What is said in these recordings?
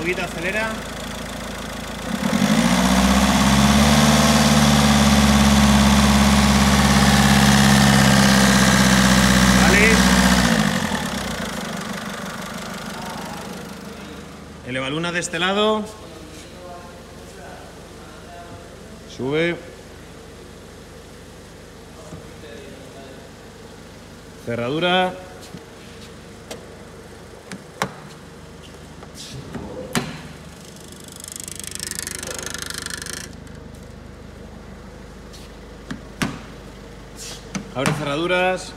poquito, acelera. Vale. Elevaluna de este lado. Sube. Cerradura. Abre cerraduras.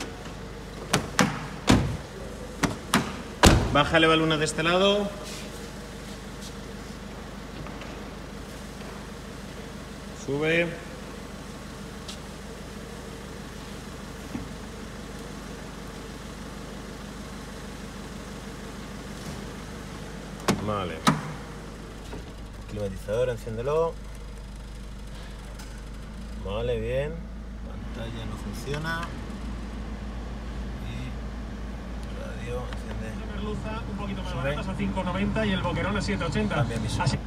Baja el elevaluna de este lado. Sube. Vale. Climatizador, enciéndelo. Vale, bien. Pantalla no funciona. Y radio, enciende. La merluza un poquito más baratas a 5,90 y el boquerón a 7,80. También mismo. Así.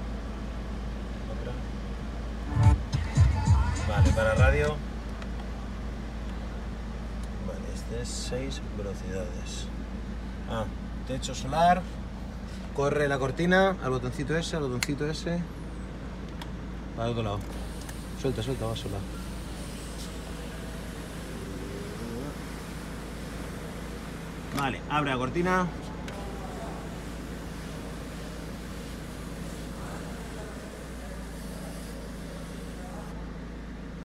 Vale, para radio. Vale, este es 6 velocidades. Ah, techo solar. Corre la cortina al botoncito ese, al botoncito ese. Al otro lado. Suelta, suelta, va sola. Vale, abre la cortina.